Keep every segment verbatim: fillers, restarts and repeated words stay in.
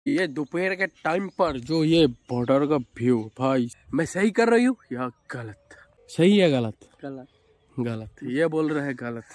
ये दोपहर के टाइम पर जो ये बॉर्डर का व्यू भाई, मैं सही कर रही हूँ या गलत? सही है गलत? गलत गलत ये बोल रहे हैं गलत।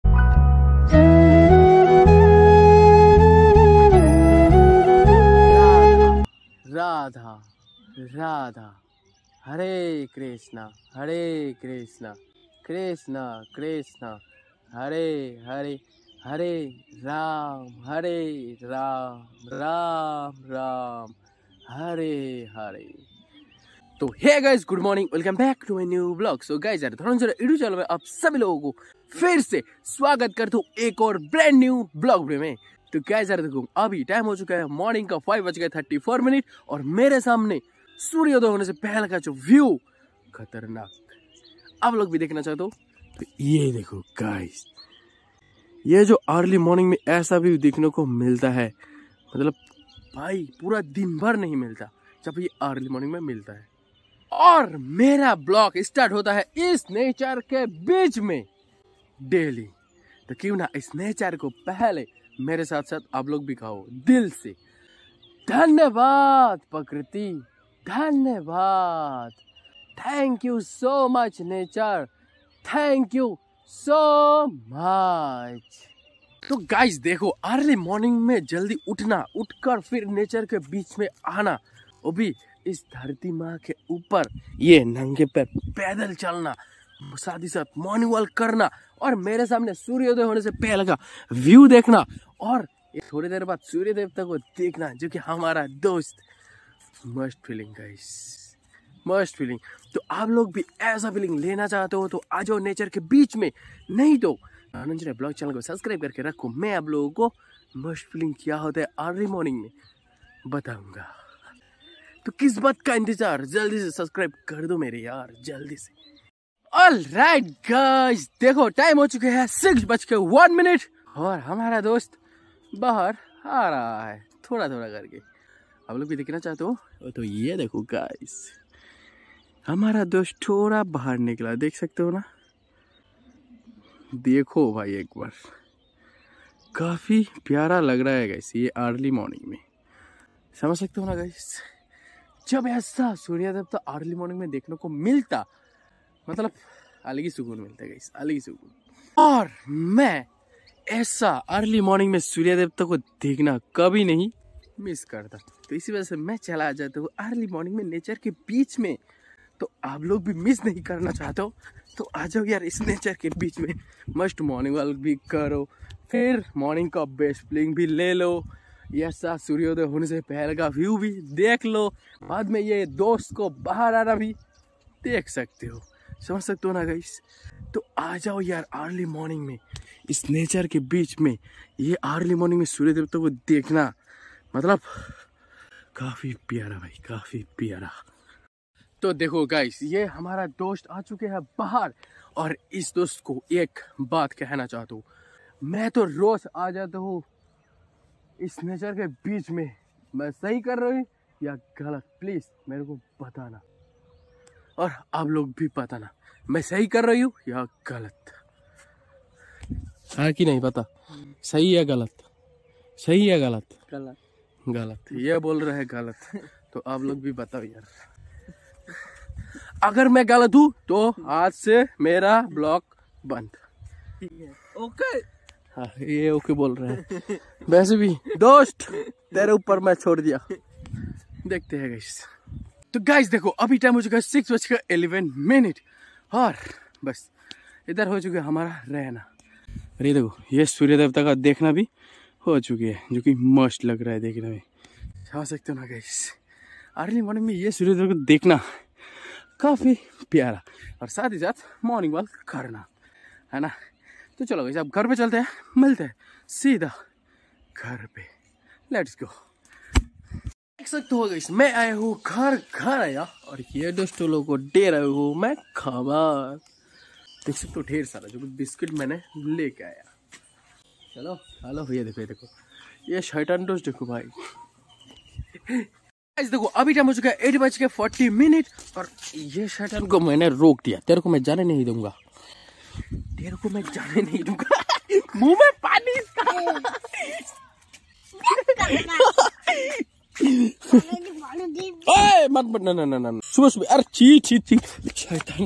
राधा राधा हरे कृष्णा हरे कृष्णा कृष्णा कृष्णा हरे हरे हरे राम हरे राम राम राम हरे हरे। तो hey guys, good morning, welcome back to my new blog. So guys यार धनंजय यूट्यूब चैनल में आप सभी लोगों को फिर से स्वागत करता हूँ एक और ब्रांड न्यू ब्लॉग में। तो गाइस यार देखो, अभी टाइम हो चुका है मॉर्निंग का फाइव बज गए थर्टी फोर मिनट और मेरे सामने सूर्योदय होने से पहले का जो व्यू खतरनाक आप लोग भी देखना चाहते हो तो ये देखो गाइस, ये जो अर्ली मॉर्निंग में ऐसा व्यू देखने को मिलता है, मतलब भाई पूरा दिन भर नहीं मिलता जब ये अर्ली मॉर्निंग में मिलता है। और मेरा ब्लॉग स्टार्ट होता है इस नेचर के बीच में डेली, तो क्यों ना इस नेचर को पहले मेरे साथ साथ आप लोग भी कहो दिल से धन्यवाद प्रकृति, धन्यवाद, thank you so much nature, thank you so much. तो गाइस देखो, अर्ली मॉर्निंग में जल्दी उठना, उठकर फिर नेचर के बीच में आना, वो भी इस धरती माँ के ऊपर ये नंगे पैर पैदल चलना, साथ ही साथ मॉर्निंग वॉक करना और मेरे सामने सूर्योदय होने से पहले का व्यू देखना और थोड़ी देर बाद सूर्य देवता को देखना, जो कि हमारा दोस्त। Must feeling guys, must feeling. तो आप लोग भी ऐसा फीलिंग लेना चाहते हो तो आ जाओ नेचर के बीच में, नहीं तो धनंजय ब्लॉग चैनल को सब्सक्राइब करके रखो। मैं आप लोगों को मस्ट फीलिंग क्या होता है अर्ली मॉर्निंग में बताऊंगा। तो किस बात का इंतजार, जल्दी से सब्सक्राइब कर दो मेरे यार, जल्दी से। ऑल राइट गाइस, देखो टाइम हो चुके हैं सिक्स बज के वन मिनट और हमारा दोस्त बाहर आ रहा है थोड़ा थोड़ा करके। आप लोग भी देखना चाहते हो तो ये देखो गाइस, हमारा दोस्त थोड़ा बाहर निकला, देख सकते हो ना। देखो भाई एक बार, काफी प्यारा लग रहा है गाइस ये अर्ली मॉर्निंग में, समझ सकते हो ना गाइस। जब ऐसा सूर्योदय देवता अर्ली मॉर्निंग में देखने को मिलता, मतलब अलग ही सुकून मिलता है गाइस, अलग ही सुकून। और मैं ऐसा अर्ली मॉर्निंग में सूर्य देवता को देखना कभी नहीं मिस करता, तो इसी वजह से मैं चला जाता हूँ अर्ली मॉर्निंग में नेचर के बीच में। तो आप लोग भी मिस नहीं करना चाहते हो तो आ जाओ यार इस नेचर के बीच में, मस्ट मॉर्निंग वॉक भी करो, फिर मॉर्निंग का बेस्ट फीलिंग भी ले लो, ऐसा सूर्योदय होने से पहले का व्यू भी देख लो, बाद में ये दोस्त को बाहर आना भी देख सकते हो, समझ सकते हो ना गाइस। तो आ जाओ यार अर्ली मॉर्निंग में इस नेचर के बीच में, ये अर्ली मॉर्निंग में सूर्य देवता को देखना मतलब काफी प्यारा भाई, काफी प्यारा। तो देखो गाइस, ये हमारा दोस्त आ चुके हैं बाहर और इस दोस्त को एक बात कहना चाहता हूँ, मैं तो रोज आ जाता हूँ इस नेचर के बीच में, मैं सही कर रही हूँ या गलत प्लीज मेरे को बताना, और आप लोग भी बताना मैं सही कर रही हूँ या गलत है कि नहीं, पता सही है गलत, सही है गलत, गलत गलत ये बोल रहे हैं गलत। तो आप लोग भी बताओ यार, अगर मैं गलत हूँ तो आज से मेरा ब्लॉग बंद। ओके हाँ ये ओके बोल रहे हैं। वैसे भी दोस्त तेरे ऊपर मैं छोड़ दिया, देखते हैं गाइस। तो गाइस देखो, अभी टाइम हो चुका है सिक्स बज कर इलेवन मिनट और बस इधर हो चुका है हमारा रहना। अरे देखो, ये सूर्य देवता का देखना भी हो चुकी है, जो कि मस्त लग रहा है देखने में, समझ सकते हो ना गाइस। अर्ली मॉर्निंग में ये सूर्य देवता को देखना काफी प्यारा और साथ ही साथ मॉर्निंग वॉक करना, है ना। तो चलो गाइस अब घर पे चलते हैं, मिलते हैं सीधा घर पे, लेट्स गो। देख सकते हो गाइस, मैं आया हूँ घर, घर आया और ये दोस्तों लोगों को दे रहा हूँ मैं खबर। देख सकते हो ढेर सारा जो कुछ बिस्किट मैंने लेके आया। चलो हेलो भैया, देखो ये देखो ये शैतान दोस्त देखो भाई। गाइस देखो, अभी टाइम हो चुका है एट बज के फोर्टी मिनट और ये शैतान को मैंने रोक दिया, तेरे को मैं जाने नहीं दूंगा, तेरे को मैं जाने नहीं दूंगा। मुंह में पानी इसका। मत मत ना ना ना ना सुबह सुबह अरे छी छी छी शैतान।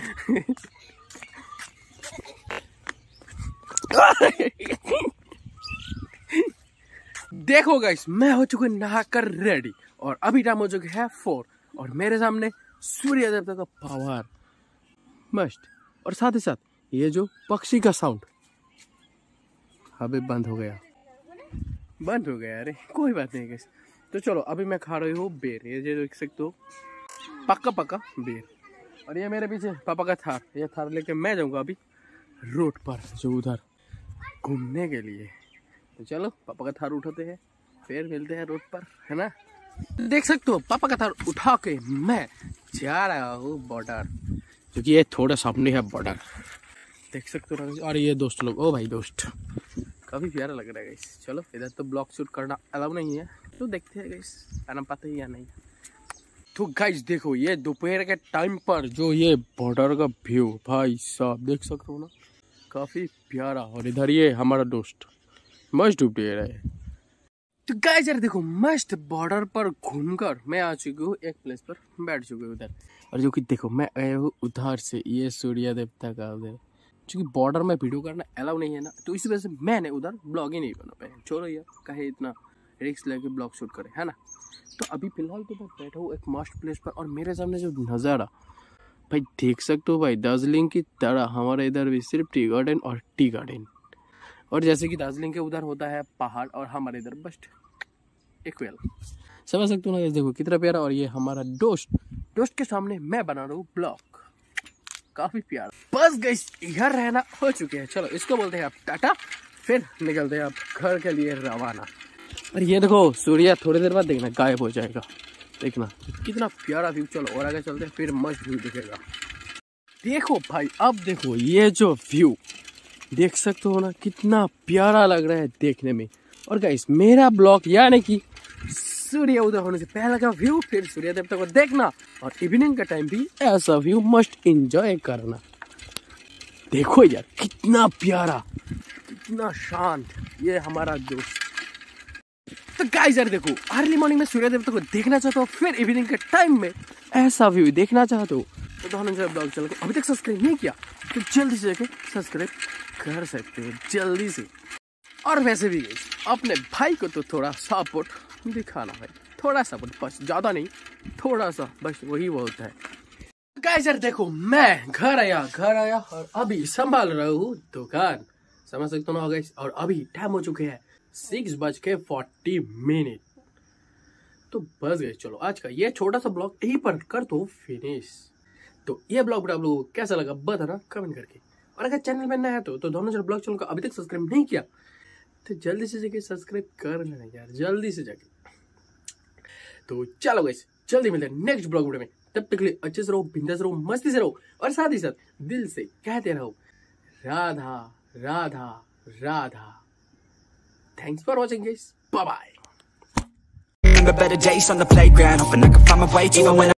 देखो गाइस मैं हो चुका नहाकर रेडी और अभी टाइम हो चुका है फोर और मेरे सामने सूर्य देवता का पावर मस्त और साथ ही साथ ये जो पक्षी का साउंड अभी बंद हो गया बंद हो गया। अरे कोई बात नहीं गाइस। तो चलो अभी मैं खा रही हूँ बेर, ये जो देख सकते हो पक्का पक्का बेर। और ये मेरे पीछे पापा का थार, ये थार लेके मैं जाऊंगा अभी रोड पर जो उधर घूमने के लिए। तो चलो पापा का थार उठाते हैं फिर मिलते हैं रोड पर, है ना। देख सकते हो पापा का थार उठा के मैं जा रहा हूँ बॉर्डर, क्योंकि ये थोड़ा सामने है बॉर्डर, देख सकते हो। और ये दोस्त लोग, ओ भाई दोस्त काफी प्यारा लग रहा है गाइस। चलो इधर तो ब्लॉग शूट करना अलाउ नहीं है तो देखते हैं गाइस आना पाते ही या नहीं। तो गाइस देखो ये दोपहर के टाइम पर जो ये बॉर्डर का व्यू भाई साहब देख सकते हो ना, काफी प्यारा। और इधर ये हमारा दोस्त मस्त डूब रहा है। तो गाइस यार देखो मस्त बॉर्डर पर घूमकर मैं आ चुकी हूँ एक प्लेस पर, बैठ चुकी हूँ उधर। और जो कि देखो मैं आया हूँ उधर से, ये सूर्य देवता का उधर, क्योंकि बॉर्डर में वीडियो करना अलाउ नहीं है ना, तो इसी वजह से मैंने उधर ब्लॉग ही नहीं बना पाया। छोड़ो यार कहे इतना रिस्क लेके ब्लॉग शूट करे, है ना। तो अभी फिलहाल तो मैं बैठा हूँ एक मस्त प्लेस पर और मेरे सामने जो नज़ारा भाई देख सकते हो भाई दार्जिलिंग की तरह हमारे इधर भी सिर्फ टी गार्डन और टी गार्डन। और जैसे कि दार्जिलिंग के उधर होता है पहाड़ और हमारे इधर बस इक्वल, समझ सकते हो ना। देखो कितना प्यारा। और ये हमारा दोस्त दोस्त के सामने मैं बना रहा हूँ ब्लॉग, काफी प्यारा। बस गाइस घर रहना हो चुके हैं, चलो इसको बोलते हैं आप टाटा, फिर निकलते हैं आप घर के लिए रवाना। और ये देखो सूर्य थोड़ी देर बाद देखना गायब हो जाएगा, देखना कितना प्यारा व्यू। चलो और आगे चलते हैं फिर मस्त व्यू दिखेगा। देखो भाई अब देखो ये जो व्यू देख सकते हो ना, कितना प्यारा लग रहा है देखने में। और गाइस मेरा ब्लॉग यानी कि सूर्य उदय होने से पहले का व्यू, फिर सूर्य देवता को देखना और इवनिंग का टाइम भी ऐसा व्यू मस्ट एंजॉय करना। देखो यार कितना प्यारा कितना शांत ये हमारा दोस्त। तो गाइस यार देखो अर्ली मॉर्निंग में सूर्य देवता को देखना चाहते हो, फिर इवनिंग के टाइम में ऐसा व्यू देखना चाहते हो तो धनंजय ब्लॉग चैनल को अभी तक सब्सक्राइब नहीं किया तो जल्दी से जाके सब्सक्राइब कर सकते हो जल्दी से। और वैसे भी अपने भाई को तो थोड़ा सपोर्ट दिखाना भाई, थोड़ा सपोर्ट बस, ज्यादा नहीं थोड़ा सा बस, वही बहुत है। गाइस यार देखो मैं घर आया घर आया और अभी संभाल रहा हूँ दुकान, समझ सकते हो ना गाइस। और अभी टाइम हो चुके हैं सिक्स बज के फोर्टी मिनट। तो बस गए, चलो आज का ये छोटा सा ब्लॉग यहीं पर कर दो फिनिश। तो ये ब्लॉग आप लोगों को कैसा लगा बताना कमेंट करके। और अगर चैनल में नया है तो, तो दोनों ब्लॉग चैनल को अभी तक सब्सक्राइब नहीं किया तो जल्दी से जाके सब्सक्राइब कर लेना यार, जल्दी से जाके। तो चलो गाइस जल्दी मिलते हैं नेक्स्ट ब्लॉग वीडियो में, तब तक के लिए अच्छे से रहो, बिंदास रहो, मस्ती से रहो और साथ ही साथ दिल से कहते रहो Radha Radha Radha. Thanks for watching guys, bye bye. Better days on the playground, hoping I can find my way even when